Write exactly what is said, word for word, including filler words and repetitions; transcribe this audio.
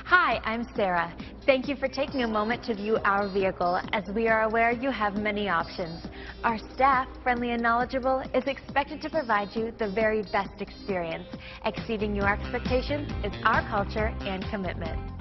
Hi, I'm Sarah. Thank you for taking a moment to view our vehicle, as we are aware you have many options. Our staff, friendly and knowledgeable, is expected to provide you the very best experience. Exceeding your expectations is our culture and commitment.